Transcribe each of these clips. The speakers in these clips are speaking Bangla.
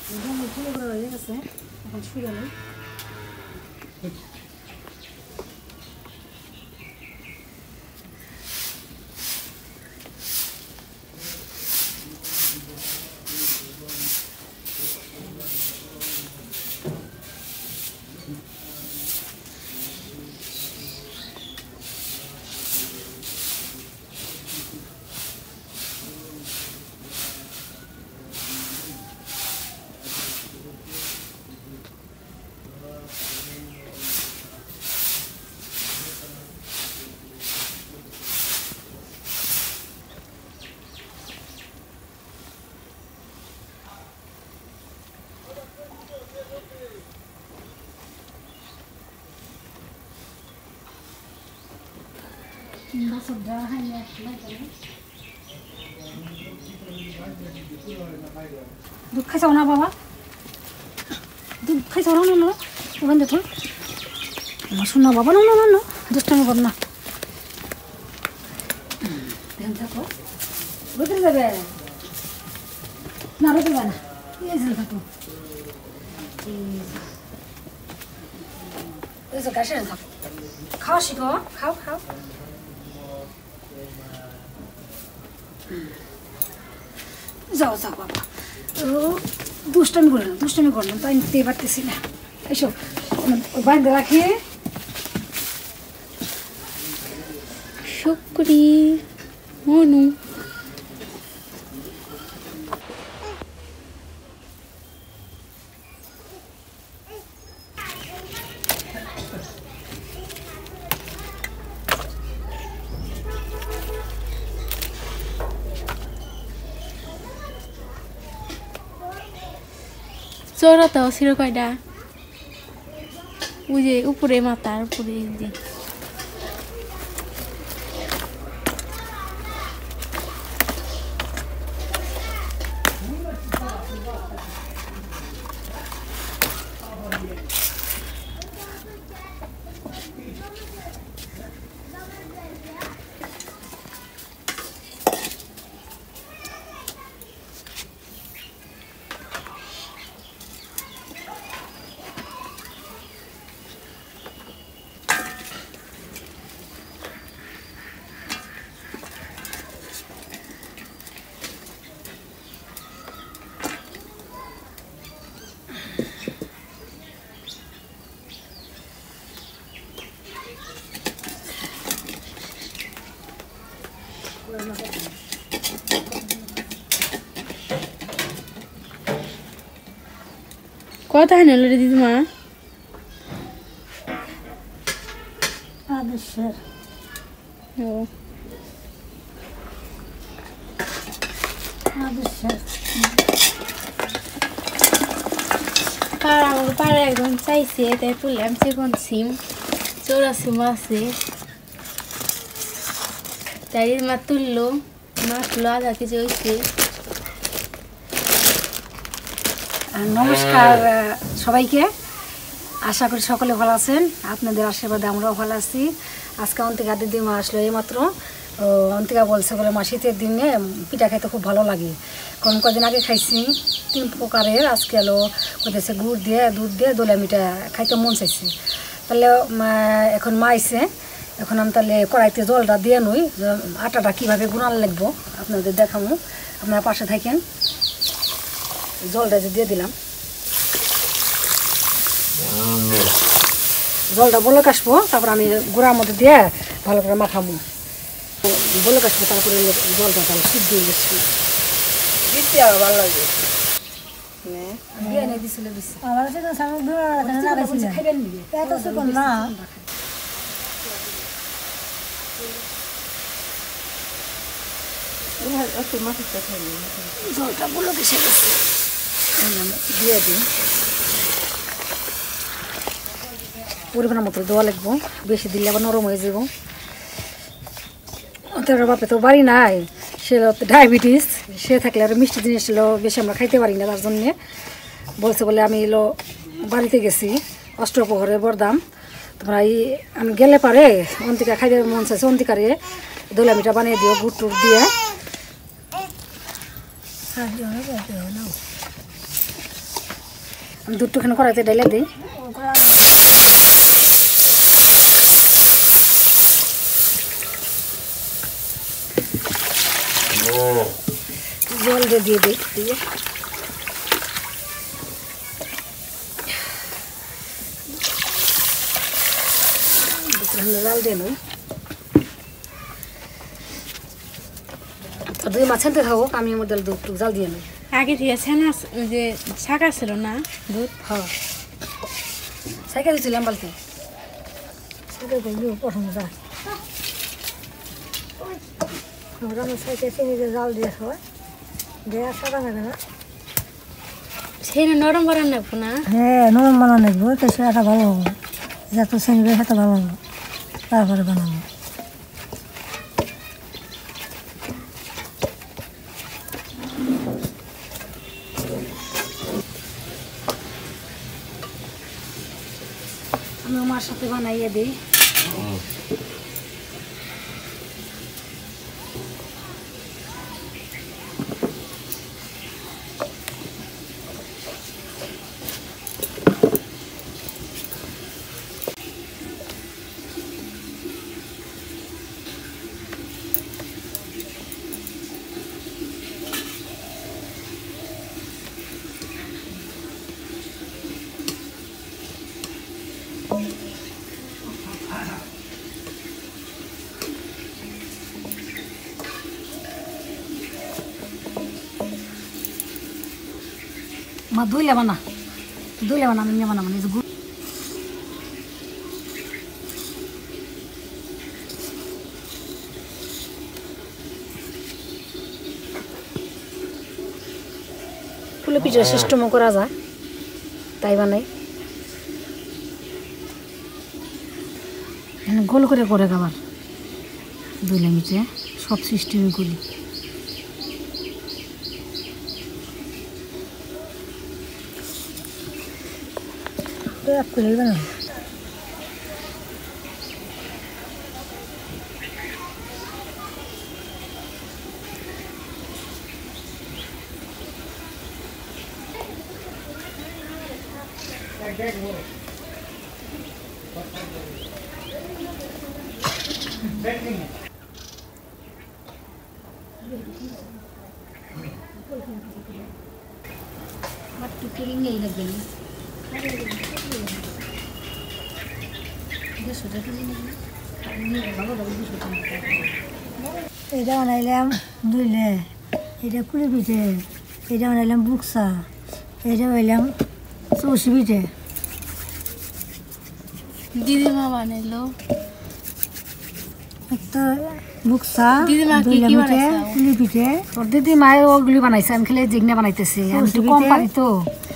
হয়ে গেছে এখন শুয়ে নেই দুধ খাইছাও না বাবা দুধ খাইছাও না না ওখান দেখুন আমার শোনা বাবা না না না দুষ্টামি কর না ধ্যান থাকো রোদে যাবে না রোদে যাবে না এই ধ্যান থাকো এই যে গাছে থাকো খাও শিখো খাও খাও যাও যাও বাবা দুষ্টামি করলাম তাই নিতে পারতেছি না এসব বাইরে রাখি শুক্রি মনু চোরাটা ছিল কয়টা ওই যে উপরে মাথার উপরে কত হলো রে দিদিমা আদেশের ও আদেশের পাড়া একদম চাইছে তাই তুললাম চিকন সিম চোরা সিম আছে তাই মা তুললো মাছগুলো আধা কেজি হয়েছে নমস্কার সবাইকে আশা করি সকলে ভালো আছেন আপনাদের আশীর্বাদে আমরাও ভালো আছি আজকে অন্তিকা দিদিমা আসলো এইমাত্র অন্তিকা বলছে বলে মা শীতের দিনে পিঠা খাইতে খুব ভালো লাগে কারণ কদিন আগে খাইছি 3 প্রকারের আজকে এলো কোথায় গুড় দিয়ে দুধ দিয়ে দোলা মিঠা খাইতে মন চাইছে তাহলে এখন মা আইছে এখন আমি তাহলে কড়াইতে জলটা দিয়ে নই আটাটা কীভাবে গুনাল লাগবো আপনাদের দেখাবো আপনারা পাশে থাকেন জলটা যে দিয়ে দিলাম জলটা বলক আসবো তারপর আমি গুঁড়ার মধ্যে দিয়ে ভালো করে মাখাবো বলক আসবো তারপরে জলটা তাহলে সিদ্ধ হয়ে গেছে দিতে আবার ভালো লাগে জলটা বলক এসে গেছে দিয়ে দিই পরিমাণ মতো দেওয়া লাগবো বেশি দিলে আবার নরম হয়ে যাব তোর বাপে তো বাড়ি নাই সে ডায়াবেটিস সে থাকলে আর মিষ্টি জিনিস বেশি আমরা খাইতে পারি না তার জন্যে বলছে বলে আমি বাড়িতে গেছি অষ্টপ্রহরে বরদাম তোমরা আমি গেলে পারে অন্তিকা খাইতে মন চাইছে অন্তিকারে দোলা মিঠা বানিয়ে দিও গুড় টুর দিয়ে দুধটুখানি কড়াইতে ঢেলে দিই। জল দিয়ে দিই দিয়ে জাল দিয়ে নিই। দুই মাছানতে থাকুক, আমি আমার ডাল দুধ জাল দিয়ে নিই। আগে ঠিক আছে না, ওই যে ছাকা ছিল না দুধ। হ্যাঁ সাইকেল দিয়েছিলাম বালতি সাইকেল প্রথম যায় সাইকেল চিনি দিয়ে জাল দিয়ে হয় দেওয়া সাদা লাগে না। সেই নরম বানান রাখবো না? হ্যাঁ নরম বানানো লাগবো, তো সেটা ভালো হবে, যত চিনি দেয় সেটা ভালো হবে, তারপরে বানাবো। আমি আমার সাথে বানাইয়ে দিই। মা ধুইলে বানা আমি বানাবো না। ফুলে পিঠের সিস্টেমও করা যায়, তাই বানাই। গোল করে করে খাবার ধুইলে নিচে সব সিস্টেমই করি। করে বানাই এটা বানাইলাম দুইলে, এটা কুড়ি পিঠে, এটা বানাইলাম বুকসা, এটা বানাইলাম চৌষি পিঠে। দিদিমা বানাইলো একটা বুকসা, দিদিমা কি দুইলা কি পিঠে, বানাইছে? কুড়ি পিঠে। তোর দিদিমায় ওগুলি বানাইছে, আমি খেলে জিগনা বানাইতেছি, আমি একটু কম পারি তো।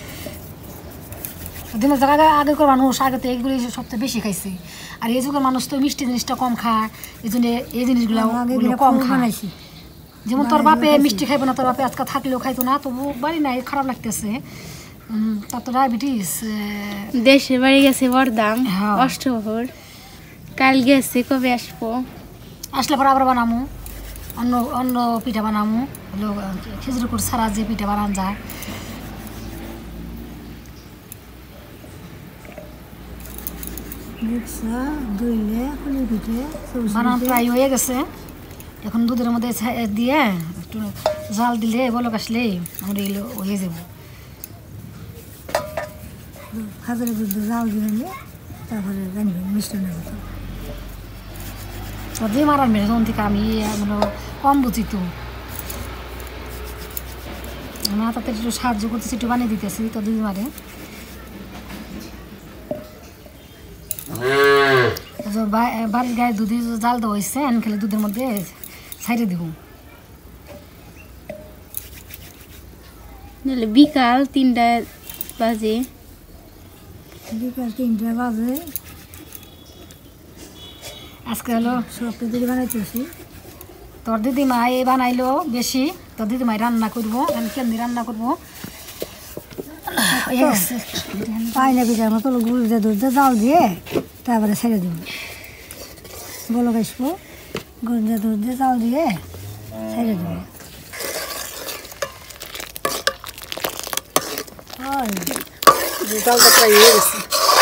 দিনের জায়গা আগে করে মানুষ আগে তো এইগুলি সবচেয়ে বেশি খাইছে, আর এই যুগের মানুষ তো মিষ্টি জিনিসটা কম খায়, এই জন্য এই জিনিসগুলো কম খায়। যেমন তোর বাপে মিষ্টি খাইবো না, তোর বাপে আজকে থাকলেও খাইতো না, তবু বাড়ি নাই, খারাপ লাগতেছে। তার তো ডায়াবেটিস। দেশের বাড়ি গেছে বরদাম হ্যাঁ। অষ্টপ্রহর, কাল গেছে, কবে আসবো? আসলে পরে আবার বানামু অন্য অন্য পিঠা বানামু, হলো খেজুর গুড় ছাড়া যে পিঠা বানান যায়। বানানো প্রায় হয়ে গেছে, এখন দুধের মধ্যে দিয়ে একটু জাল দিলে বলক আসলে আমরা এগুলো হয়ে যাব। খাজারের দুধ জাল দিলে তারপরে জানবেন মিষ্টান্ন মতো। দিয়ে মারার মেরে তখন থেকে আমি মানে কম বুঝি তো, আমার তাতে একটু সাহায্য করতেছি, একটু বানিয়ে দিতেছি তো দুই মারে। বাড়ির গায়ে দুধে জাল দেওয়া হয়েছে, আমি খেলে দুধের মধ্যে ছাইড়ে দিব। বিকাল 3টা বাজে, আজকে হলো সব দিদি বানাইতেছি। তোর দিদিমা এই বানাইলো বেশি, তোর দিদিমাই রান্না করবো, আমি কেমনি রান্না করবো পাইলে পিঠার মতো গুড় দিয়ে দুধ দিয়ে জাল দিয়ে তারপরে ছেড়ে দেবো, বলো আসবো, গুড় দিয়ে দুধ দিয়ে জাল দিয়ে ছেড়ে দেবো। জালটা প্রায় হয়ে গেছে।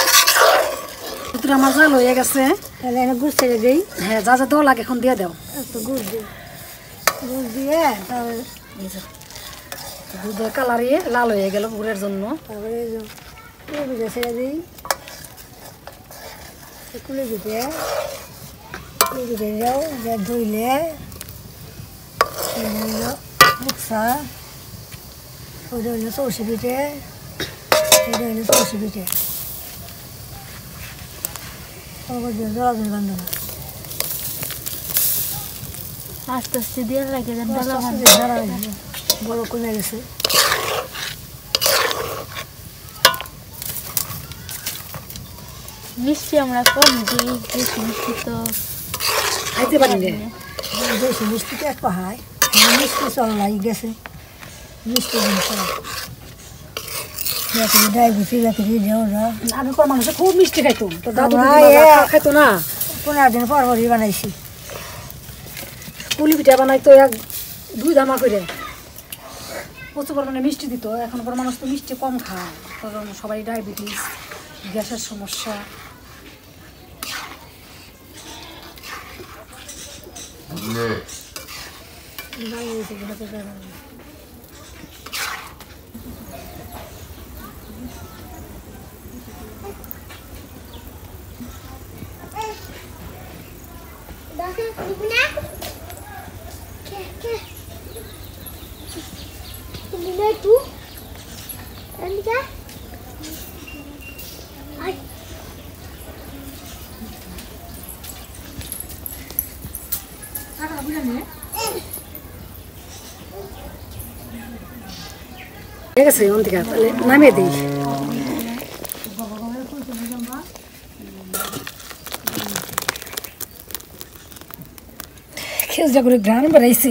আমার জাল হয়ে গেছে, তাহলে এনে গুড় ছেড়ে দিই। হ্যাঁ যা যা দেওয়া লাগে এখন দিয়ে দাও। একটু গুড় দিই, গুড় দিয়ে তারপরে দুধের কালারিয়ে লাল হয়ে গেল গুড়ের জন্য। তারপরে কুলি পিঠা ছেড়ে দিই। কুলি পিঠে যাও যে ধুইলে মুখসা, ওইটা হইলো চৌষি পিঠে, এটা হইলো চৌষি পিঠে। জড়াজড়ি বান্ধব আস্তে আস্তে দিয়ে লাগে বড় কমে গেছে। মিষ্টি আমরা কম দিই, বেশি মিষ্টি তো খাইতে পারি না। বেশি মিষ্টিতে এক পাহায় মিষ্টি চল লাগে গেছে, মিষ্টি জিনিস ডায়াবেটিস আগেকার মানুষ খুব মিষ্টি খাইতো, তো দাদু খাইতো না। 15 দিন পর পরই বানাইছি। পুলি পিঠা বানাইতো এক 2 ধামা করে, প্রচুর পরিমাণে মিষ্টি দিত। এখনকার মানুষ তো মিষ্টি কম খায়, কারণ সবাই ডায়াবেটিস, গ্যাসের সমস্যা। ঠিক আছে, অন্তিকা তাহলে নামিয়ে দিই। খেজা করে গ্রান বেড়াইছে।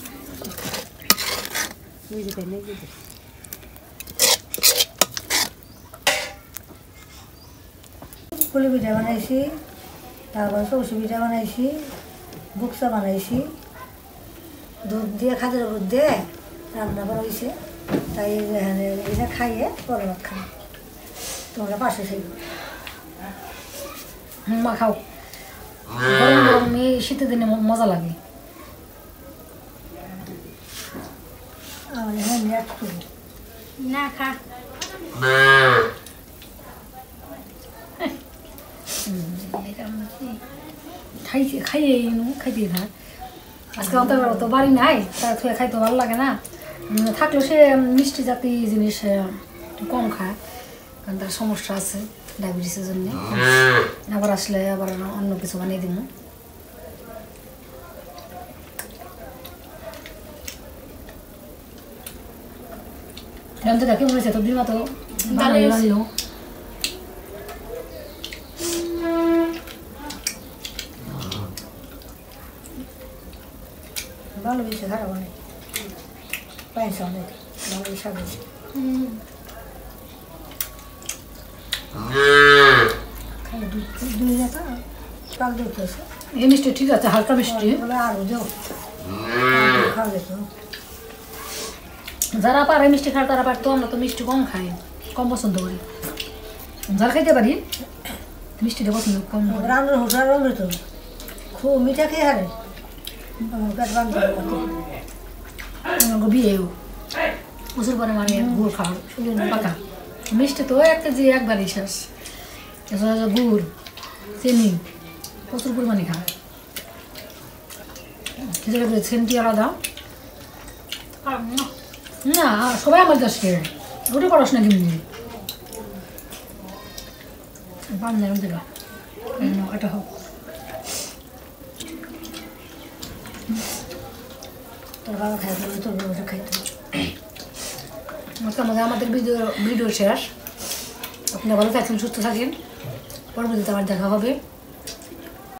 পুলি পিঠা বানাইছি, তারপর চৌষি পিঠা বানাইছি, বুকসা বানাইছি। দুধ দিয়ে খাজের দুধ দিয়ে রান্না করা হয়েছে, তাই এটা খাইয়ে পরে ভাত খাই। তোমরা পাশে খাইব। মা খাও, গরম গরম এই শীতের দিনে মজা লাগে। আমার হ্যাঁ একটু না খা খাইয়ে খাইতে থাক। আজকে অন্তর তো বাড়ি নাই, তার থুয়ে খাইতে ভালো লাগে না। থাকলেও সে মিষ্টি জাতীয় জিনিস একটু কম খায়, কারণ তার সমস্যা আছে ডায়াবেটিসের জন্য। আবার আসলে আবার অন্য কিছু বানিয়ে দিব। জানতে থাকি মনে হচ্ছে তো দিমা তো ভালো। ভালো বেশি খারাপ অনেক পাইছে, অনেক ভালো স্বাদ হয়েছে। এই মিষ্টি ঠিক আছে, হালকা মিষ্টি। আরো যাও খাওয়া যেত। যারা পারে মিষ্টি খায় তারা পারতো, আমরা তো মিষ্টি কম খাই, কম পছন্দ করি। যারা খাইতে পারি মিষ্টিটা পছন্দ কম। রান্নার হোটেল রান্না তো খুব মিঠা খেয়ে হারে বিয়েও প্রচুর পরিমাণে গুড় খাওয়া পাকা। মিষ্টি তো 1 কেজি একবারই শেষ। গুড় চিনি প্রচুর পরিমাণে খায়, সেন্টি আলাদা না। সবাই আমার দেশকে রুটি পড়াশ না কিনবি বান্ধব দিলা এটা হোক। তোর বাবা খাইতে তোর বাবা খাইতে। আমাদের ভিডিও শেষ। আপনারা ভালো থাকেন, সুস্থ থাকেন। পরবর্তীতে আবার দেখা হবে।